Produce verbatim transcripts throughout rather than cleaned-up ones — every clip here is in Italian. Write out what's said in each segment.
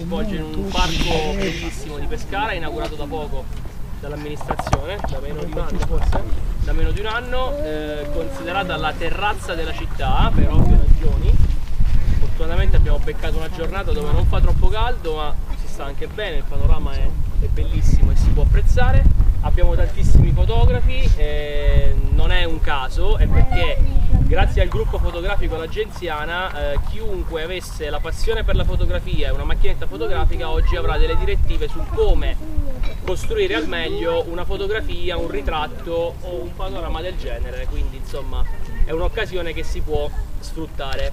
svolge in un parco bellissimo di Pescara, inaugurato da poco dall'amministrazione, da meno di un anno forse, da meno di un anno, eh, considerata la terrazza della città per ovvie ragioni. Fortunatamente abbiamo beccato una giornata dove non fa troppo caldo, ma si sta anche bene, il panorama è, è bellissimo e si può apprezzare. Abbiamo tantissimi fotografi, eh, non è un caso, è perché grazie al gruppo fotografico L'Agenziana eh, chiunque avesse la passione per la fotografia e una macchinetta fotografica oggi avrà delle direttive su come costruire al meglio una fotografia, un ritratto o un panorama del genere, quindi insomma è un'occasione che si può sfruttare.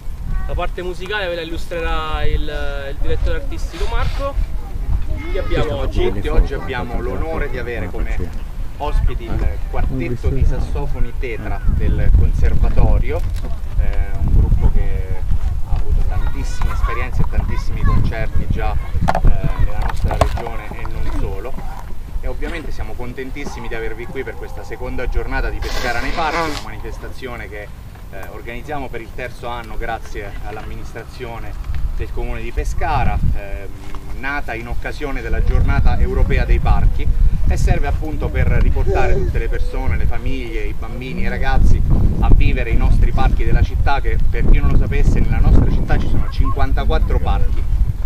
La parte musicale ve la illustrerà il, il direttore artistico Marco. Che abbiamo oggi? Oggi abbiamo l'onore di avere come ospiti il quartetto di sasofoni Tetra del Conservatorio, eh, un gruppo che ha avuto tantissime esperienze e tantissimi concerti già eh, nella nostra regione e non solo. E ovviamente siamo contentissimi di avervi qui per questa seconda giornata di Pescara nei Parchi, una manifestazione che eh, organizziamo per il terzo anno grazie all'amministrazione del Comune di Pescara, eh, nata in occasione della giornata europea dei parchi, e serve appunto per riportare tutte le persone, le famiglie, i bambini, i ragazzi a vivere i nostri parchi della città, che per chi non lo sapesse nella nostra città ci sono cinquantaquattro parchi,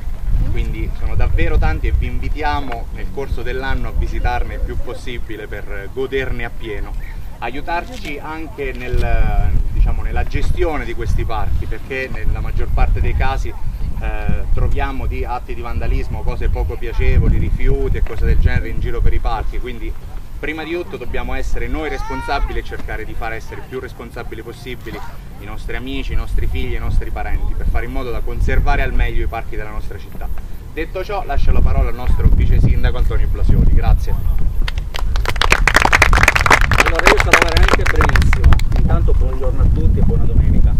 quindi sono davvero tanti e vi invitiamo nel corso dell'anno a visitarne il più possibile per goderne appieno, aiutarci anche nel, diciamo, nella gestione di questi parchi, perché nella maggior parte dei casi Eh, troviamo di atti di vandalismo, cose poco piacevoli, rifiuti e cose del genere in giro per i parchi, quindi prima di tutto dobbiamo essere noi responsabili e cercare di far essere il più responsabili possibili i nostri amici, i nostri figli, i nostri parenti, per fare in modo da conservare al meglio i parchi della nostra città. Detto ciò, lascio la parola al nostro vice sindaco Antonio Blasioli. Grazie. Allora, io sarò veramente brevissimo. Intanto buongiorno a tutti e buona domenica.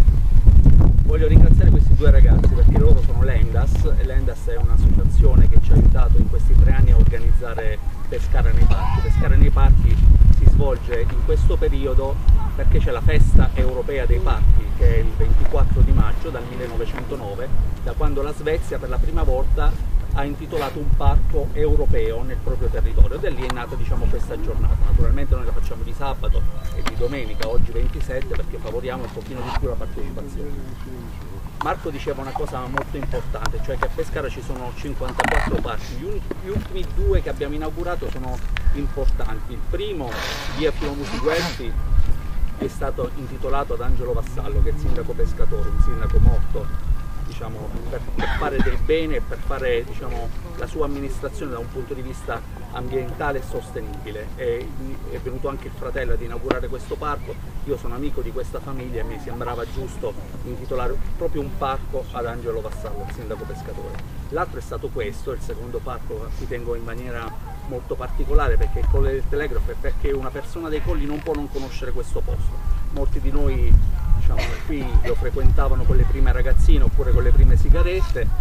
Voglio ringraziare questi due ragazzi perché loro sono l'Endas, e l'Endas è un'associazione che ci ha aiutato in questi tre anni a organizzare Pescara nei Parchi. Pescara nei Parchi si svolge in questo periodo perché c'è la festa europea dei parchi, che è il ventiquattro di maggio dal millenovecentonove, da quando la Svezia per la prima volta ha intitolato un parco europeo nel proprio territorio, e da lì è nata, diciamo, questa giornata. Naturalmente noi la facciamo di sabato e di domenica, oggi ventisette, perché favoriamo un pochino di più la partecipazione. Marco diceva una cosa molto importante, cioè che a Pescara ci sono cinquantaquattro parchi. Gli, gli ultimi due che abbiamo inaugurato sono importanti. Il primo, via Pio Musiguelfi, è stato intitolato ad Angelo Vassallo, che è il sindaco pescatore, un sindaco morto, diciamo, per, per fare del bene e per fare, diciamo, la sua amministrazione da un punto di vista ambientale e sostenibile. E è venuto anche il fratello ad inaugurare questo parco. Io sono amico di questa famiglia e mi sembrava giusto intitolare proprio un parco ad Angelo Vassallo, il sindaco pescatore. L'altro è stato questo, il secondo parco a cui tengo in maniera molto particolare, perché il Colle del Telegrafo, è perché una persona dei Colli non può non conoscere questo posto. Molti di noi, diciamo, qui lo frequentavano con le prime ragazzine oppure con le prime sigarette,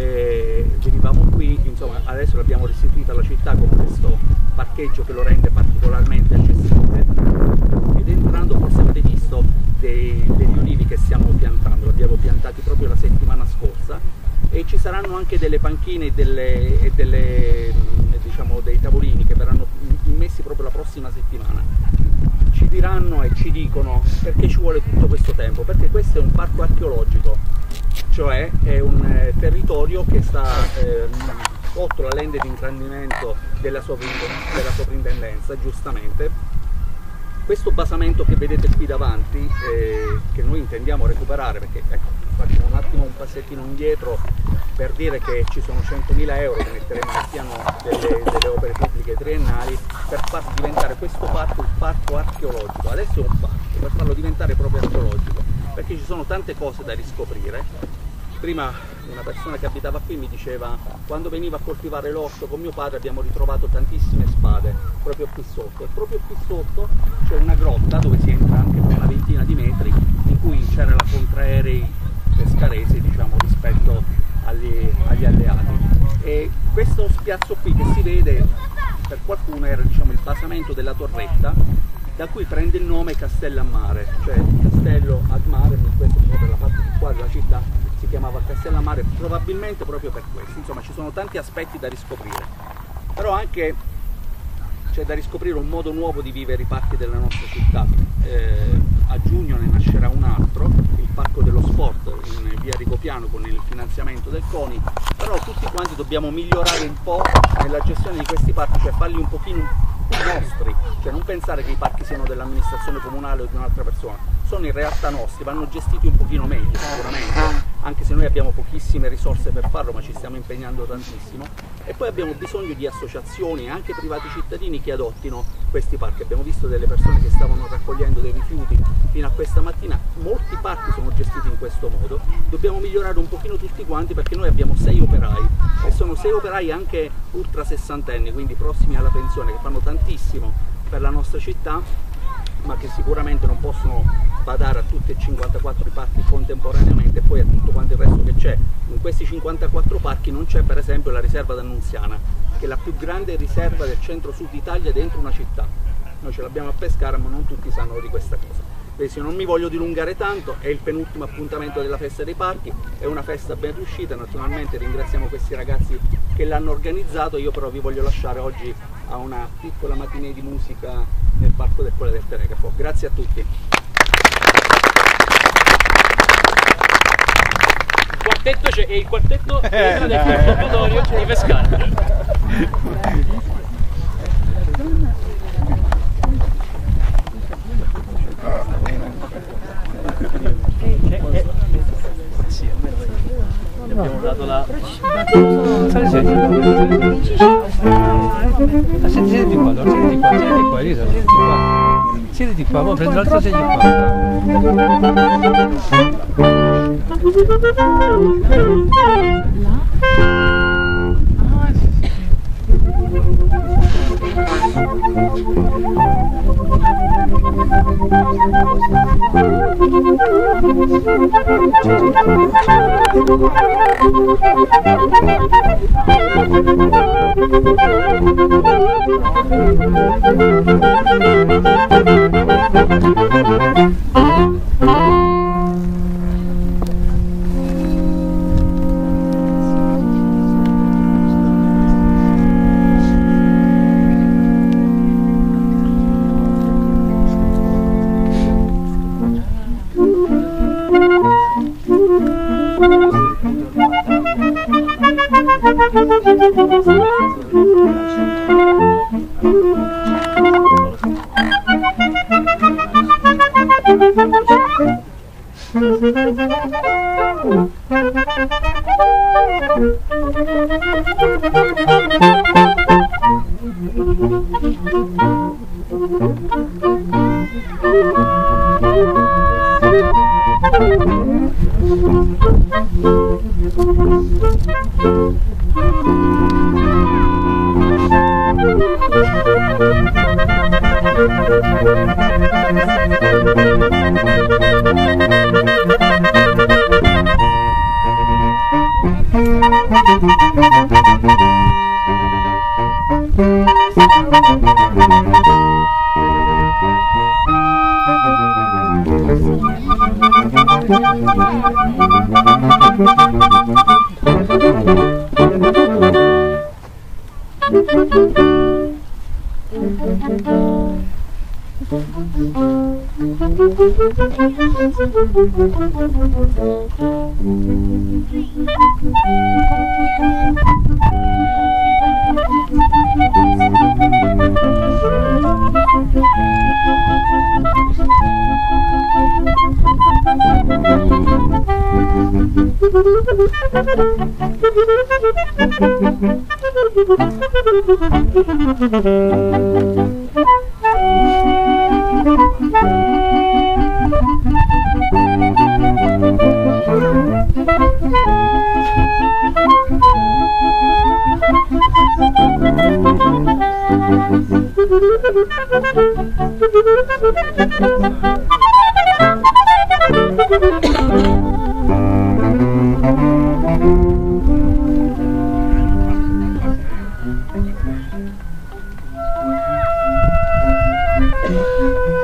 e venivamo qui, insomma adesso l'abbiamo restituito alla città con questo parcheggio che lo rende particolarmente accessibile. Ed entrando, forse avete visto dei, degli olivi che stiamo piantando, li abbiamo piantati proprio la settimana scorsa, e ci saranno anche delle panchine e, delle, e delle, diciamo, dei tavolini che verranno immessi proprio la prossima settimana. Ci diranno e ci dicono perché ci vuole tutto questo tempo, perché questo è un parco archeologico, cioè è un eh, territorio che sta eh, sotto la lente di ingrandimento della, sovrintendenza, della sovrintendenza, giustamente. Questo basamento che vedete qui davanti, eh, che noi intendiamo recuperare, perché ecco, facciamo un attimo un passettino indietro per dire che ci sono centomila euro che metteremo nel piano delle, delle opere pubbliche triennali per far diventare questo parco il parco archeologico. Adesso è un parco, per farlo diventare proprio archeologico, perché ci sono tante cose da riscoprire. Prima una persona che abitava qui mi diceva: quando veniva a coltivare l'orto con mio padre abbiamo ritrovato tantissime spade proprio qui sotto, e proprio qui sotto c'è una grotta dove si entra anche per una ventina di metri, in cui c'era la contraerei pescaresi, diciamo, rispetto agli, agli alleati. E questo spiazzo qui che si vede per qualcuno era, diciamo, il basamento della torretta da cui prende il nome Castellammare, cioè Castello ad Mare, in questo per la parte di qua della città si chiamava Castellammare, probabilmente proprio per questo. Insomma, ci sono tanti aspetti da riscoprire, però anche c'è da riscoprire un modo nuovo di vivere i parchi della nostra città. Eh, a giugno ne nascerà un altro, il Parco dello Sport in via Rigopiano con il finanziamento del CONI, però tutti quanti dobbiamo migliorare un po' nella gestione di questi parchi, cioè farli un pochino nostri, cioè non pensare che i parchi siano dell'amministrazione comunale o di un'altra persona, sono in realtà nostri, vanno gestiti un pochino meglio sicuramente, anche se noi abbiamo pochissime risorse per farlo, ma ci stiamo impegnando tantissimo. E poi abbiamo bisogno di associazioni e anche privati cittadini che adottino questi parchi. Abbiamo visto delle persone che stavano raccogliendo dei rifiuti fino a questa mattina, molti parchi sono gestiti in questo modo, dobbiamo migliorare un pochino tutti quanti, perché noi abbiamo sei operai e sono sei operai anche ultra sessantenni, quindi prossimi alla pensione, che fanno tantissimo per la nostra città, ma che sicuramente non possono badare a tutti e cinquantaquattro i parchi contemporaneamente e poi a tutto quanto il resto che c'è. In questi cinquantaquattro parchi non c'è per esempio la riserva d'Annunziana, che è la più grande riserva del centro-sud Italia dentro una città. Noi ce l'abbiamo a Pescara, ma non tutti sanno di questa cosa. Quindi non mi voglio dilungare tanto, è il penultimo appuntamento della festa dei parchi, è una festa ben riuscita, naturalmente ringraziamo questi ragazzi che l'hanno organizzato. Io però vi voglio lasciare oggi a una piccola matinée di musica nel Parco del Colle del Telecafo. Grazie a tutti. Il quartetto c'è, e il quartetto entra del Conservatorio di Pescara. Abbiamo dato la... Senti, siediti qua, allora, siediti qua, siediti qua, Elisa, siediti qua. Siediti qua, poi prendi l'altra sedia Thank you.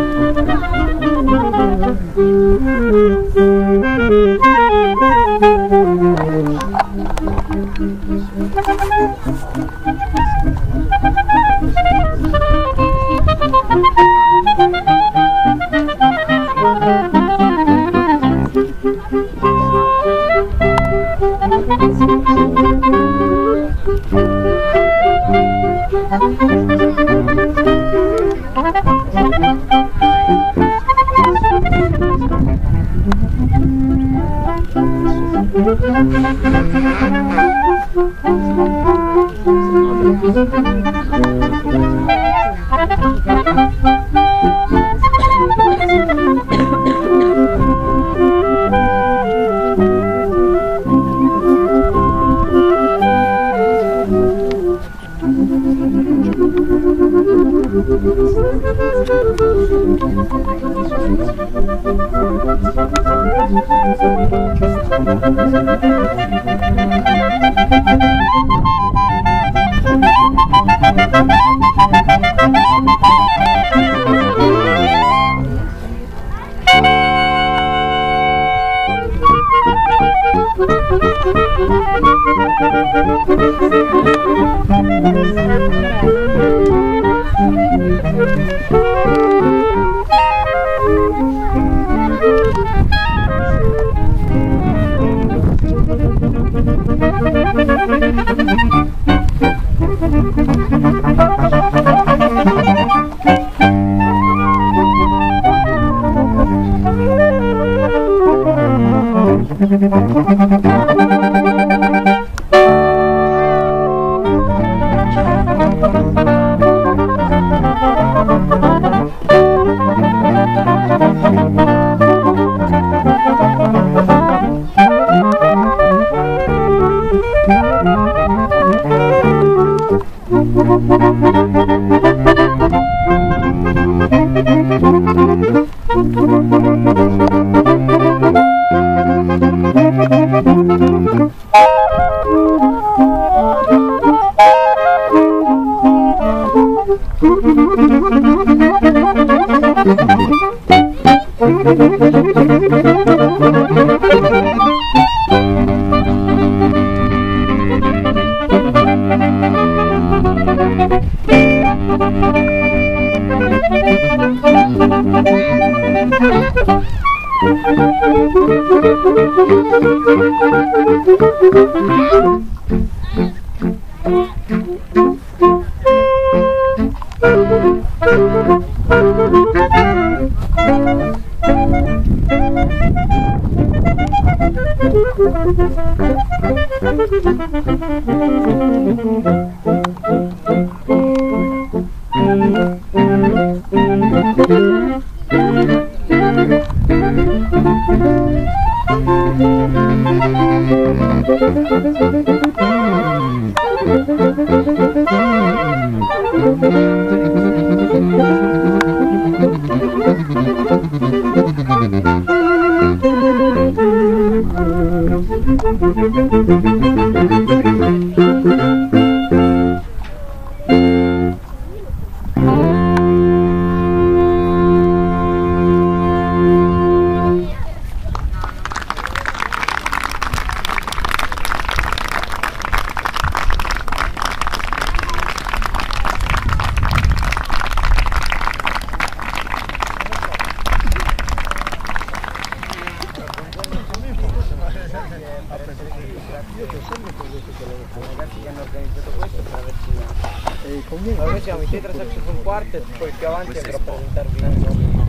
Noi siamo i Tetra Saxophone Quartet, poi più avanti andrò a presentarvi i nomi dei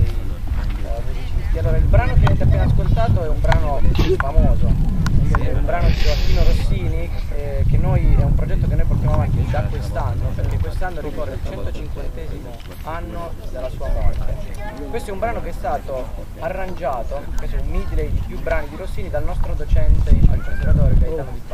uh, musicisti. Allora, il brano che avete appena ascoltato è un brano famoso, è un brano di Gioacchino Rossini, eh, che noi, è un progetto che noi portiamo avanti da quest'anno, perché quest'anno ricorre il centocinquantesimo anno dalla sua morte. Questo è un brano che è stato arrangiato, questo è un medley di più brani di Rossini dal nostro docente al conservatorio Gaetano Di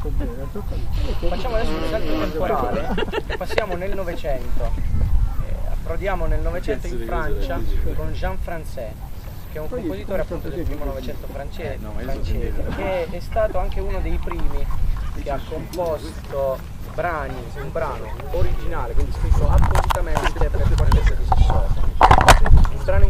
Paolo. Facciamo adesso un salto temporale e passiamo nel Novecento, eh, approdiamo nel Novecento in Francia con Jean Francais, che è un compositore appunto del primo Novecento francese, francese, che è stato anche uno dei primi che ha composto brani, un brano originale, quindi scritto appositamente per quartetto di sassofono. Il brano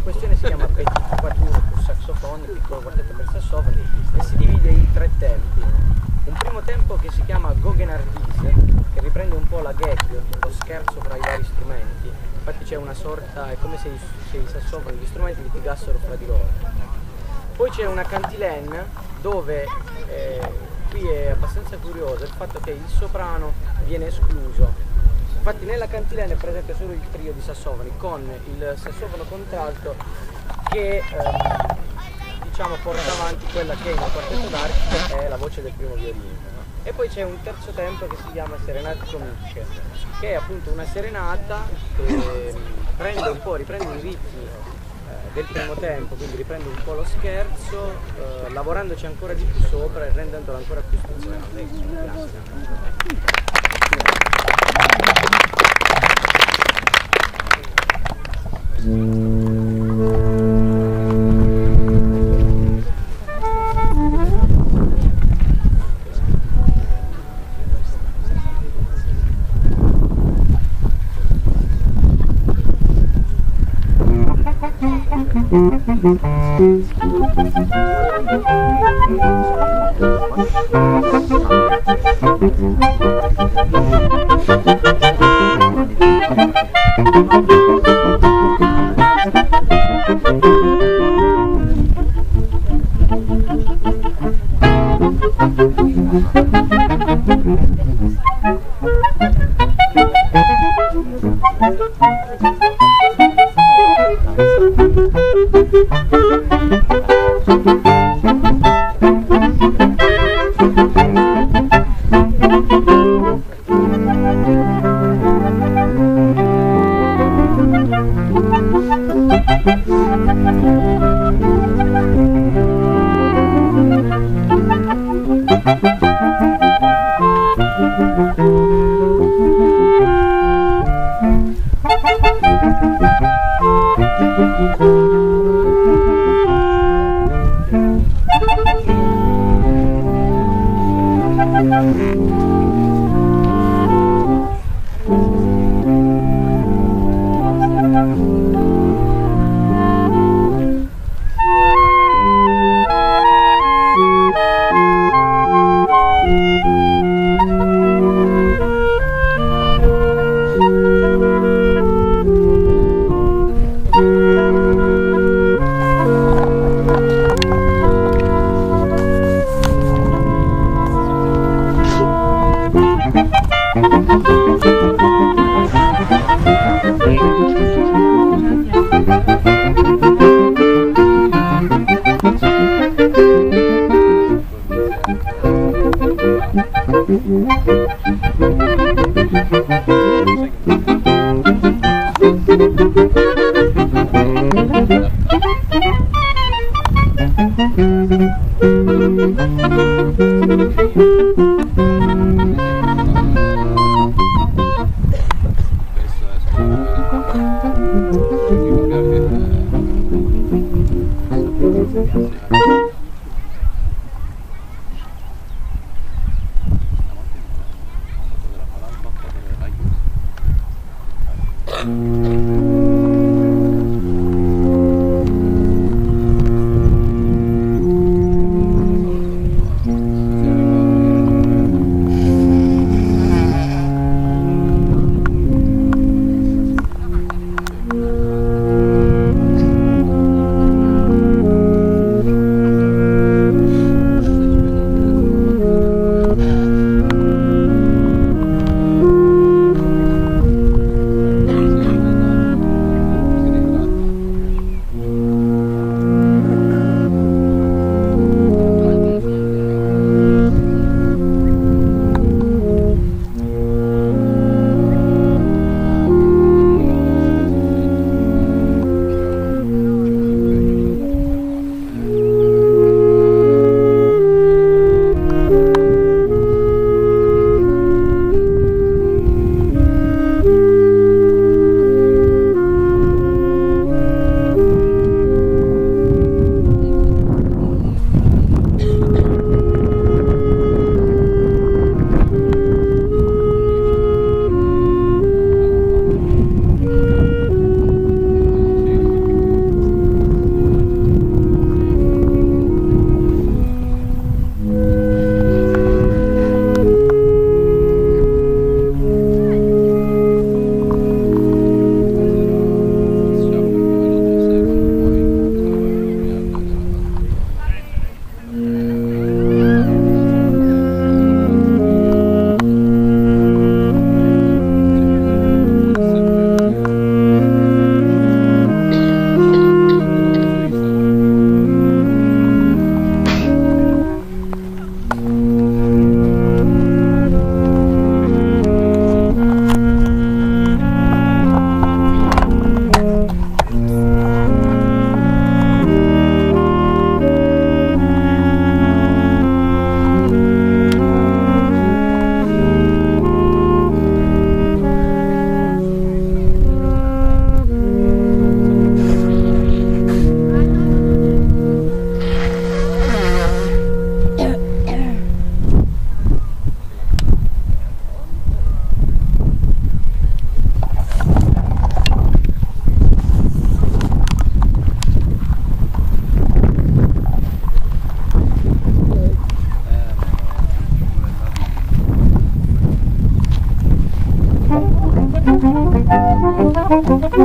serenata, è come se i, se i sassofoni, gli strumenti litigassero fra di loro. Poi c'è una cantilène dove, eh, qui è abbastanza curioso il fatto che il soprano viene escluso. Infatti nella cantilène è presente solo il trio di sassofoni con il sassofono contralto che eh, diciamo porta avanti quella che in un quartetto d'archi è la voce del primo violino. E poi c'è un terzo tempo che si chiama Serenate Comique, che è appunto una serenata che prende un po', riprende i ritmi eh, del primo tempo, quindi riprende un po' lo scherzo, eh, lavorandoci ancora di più sopra e rendendolo ancora più stuzionante.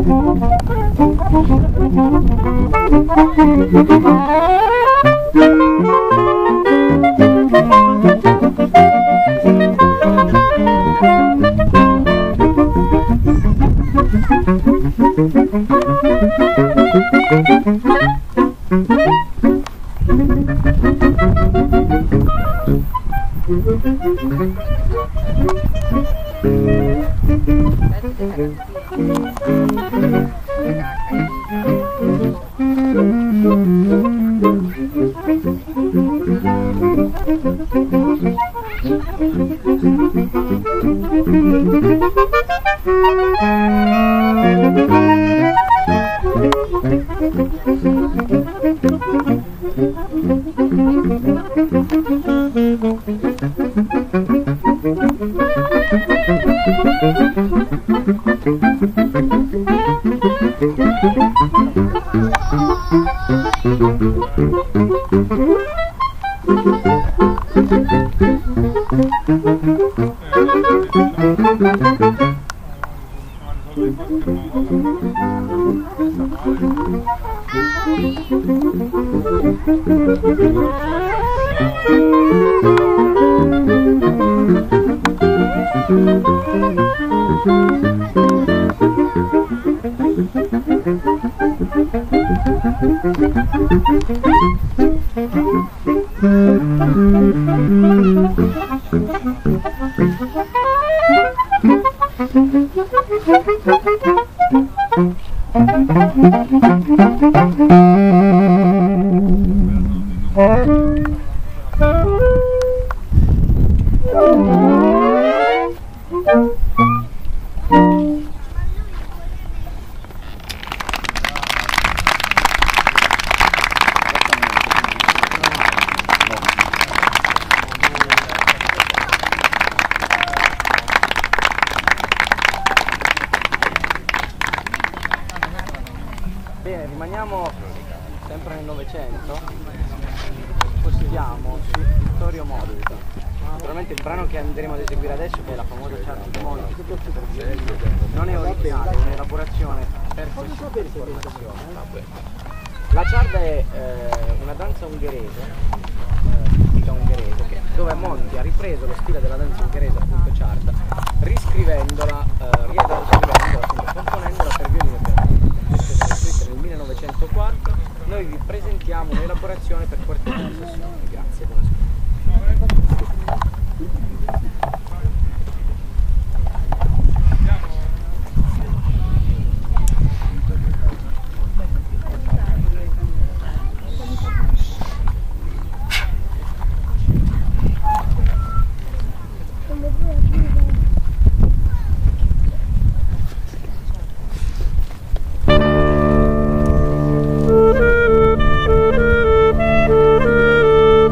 Bene, rimaniamo sempre nel Novecento, possiediamo su Vittorio Modica. Naturalmente il brano che andremo ad eseguire adesso, che è la famosa Ciarda di Modica, non è originale, è un'elaborazione per formazione. La ciarda è eh, una danza ungherese, eh, tipica ungherese, che, dove Monti ha ripreso lo stile della danza ungherese, appunto ciarda, riscrivendola, eh, riescrivendola, componendola per violino e pianoforte. Questa è stata scritta nel millenovecentoquattro, noi vi presentiamo un'elaborazione per quartetto di sassofono. Grazie, buonasera. Thank you.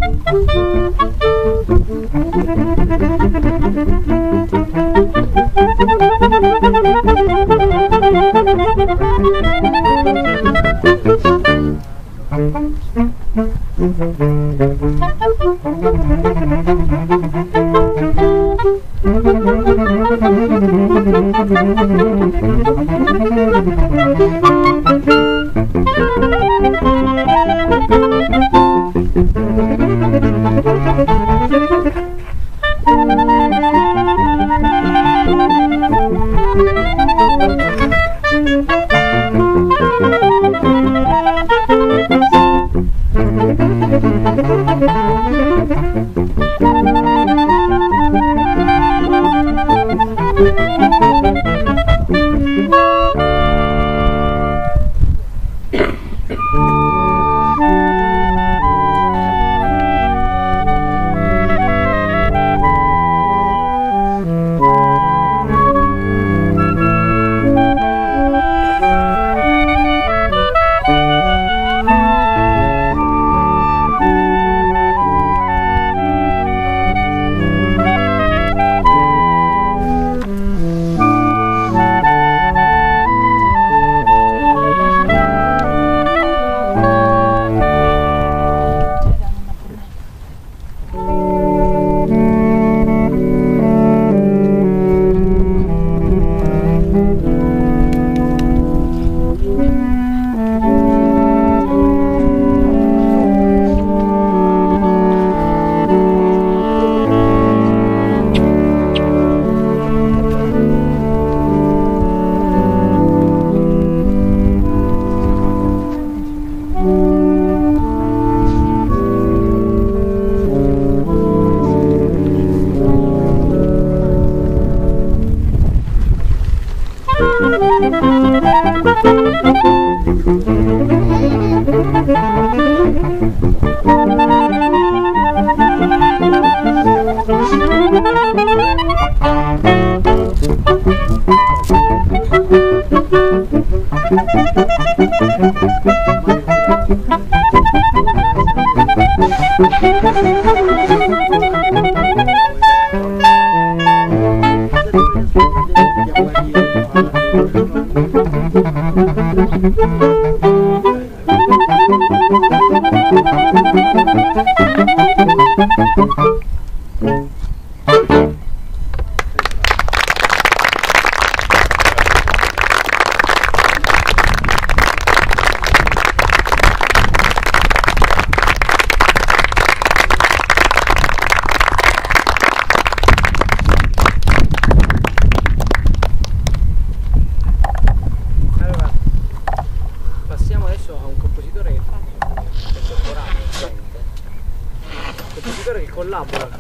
collabora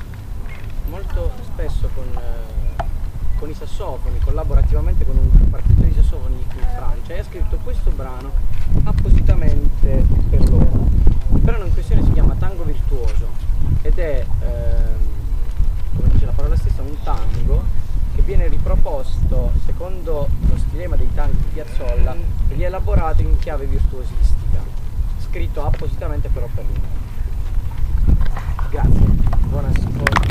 molto spesso con, eh, con i sassofoni, collabora attivamente con un partito di sassofoni in Francia e ha scritto questo brano appositamente per loro. Il brano in questione si chiama Tango Virtuoso ed è, ehm, come dice la parola stessa, un tango che viene riproposto secondo lo stilema dei tanghi di Piazzolla e rielaborato in chiave virtuosistica, scritto appositamente però per loro. Grazie, buona ascolto.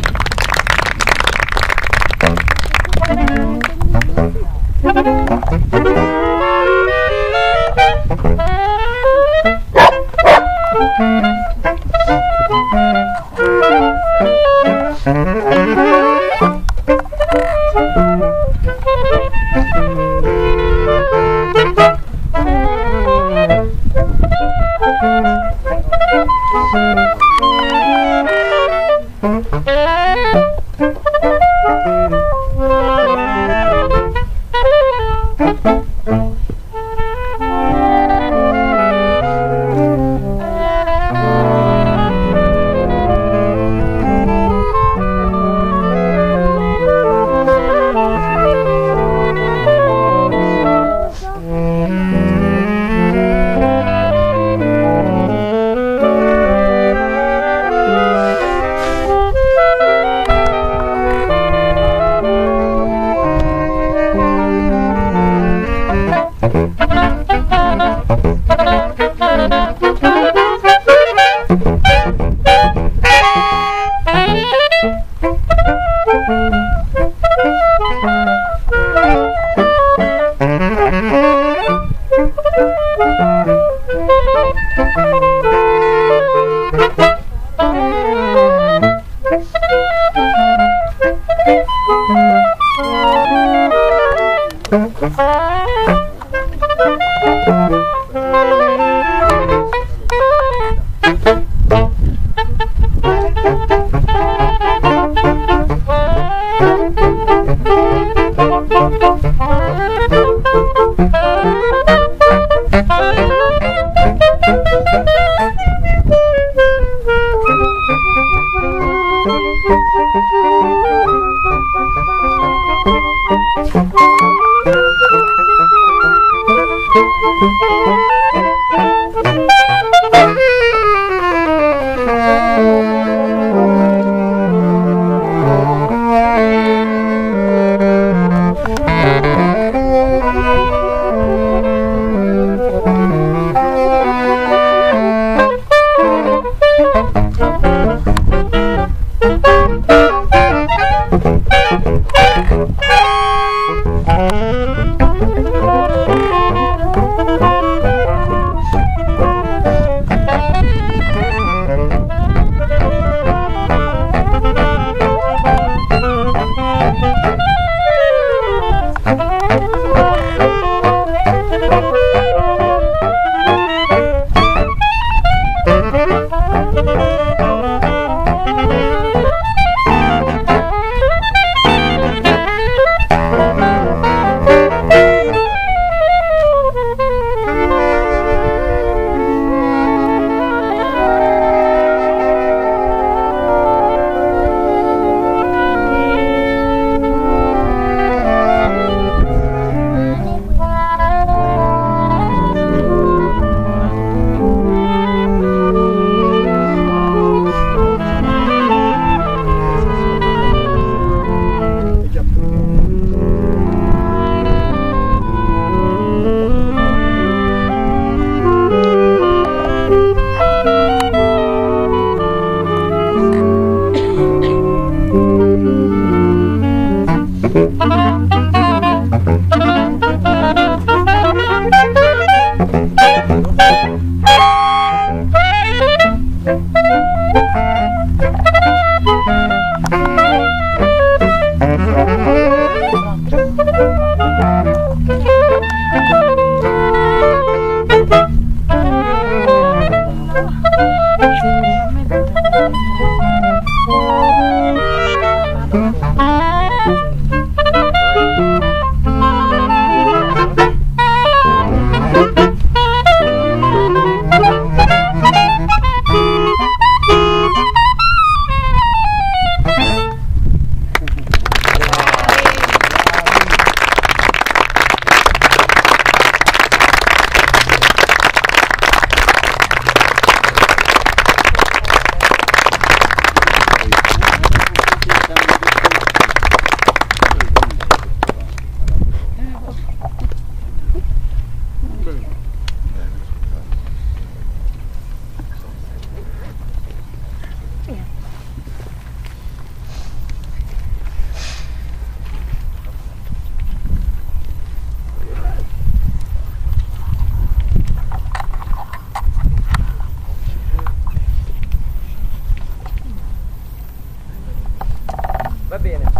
Va bene,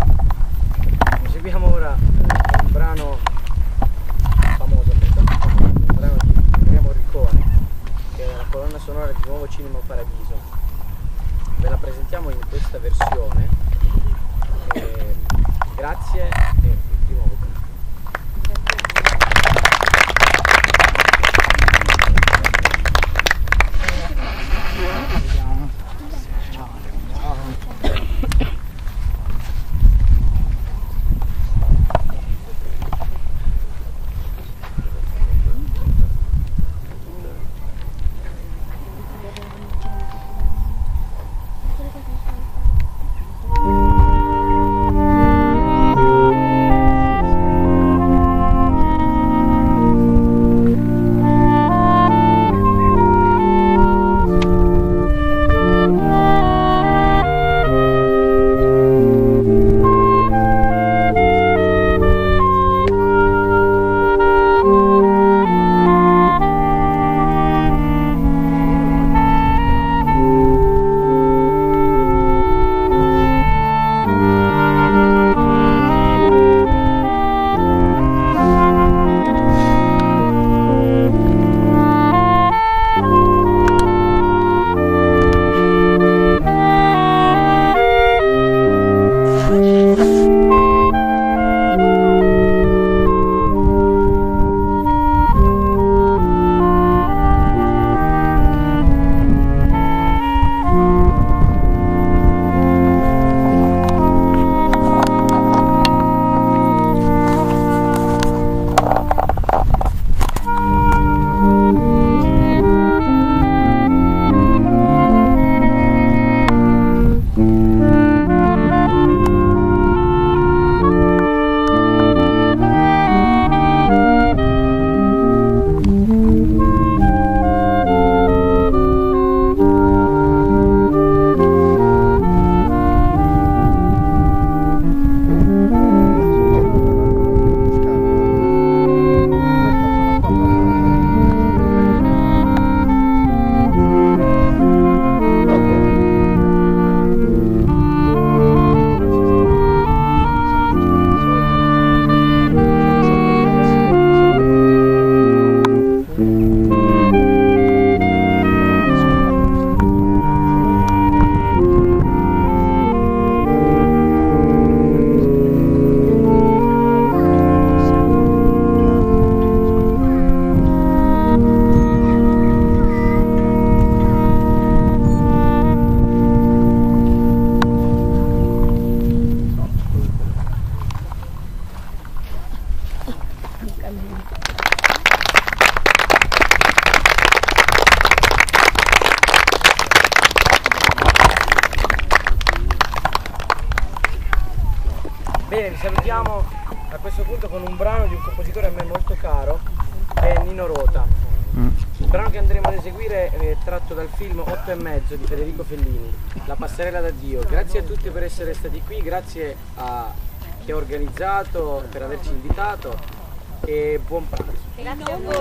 seguiamo ora eh, un brano famoso, un brano di Remo Riccone, che è la colonna sonora di Nuovo Cinema Paradiso. Ve la presentiamo in questa versione. Eh, grazie e di nuovo. Thank you. Bene, vi salutiamo a questo punto con un brano di un compositore a me molto caro, è Nino Rota. Il brano che andremo ad eseguire è tratto dal film Otto e mezzo di Federico Fellini, La passerella d'addio. Grazie a tutti per essere stati qui, grazie a chi ha organizzato, per averci invitato e buon pranzo. Grazie a voi.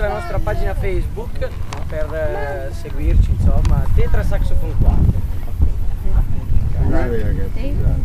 la nostra pagina Facebook per eh, seguirci, insomma, Tetra Saxophone Quartet. Bravi ragazzi, bravi.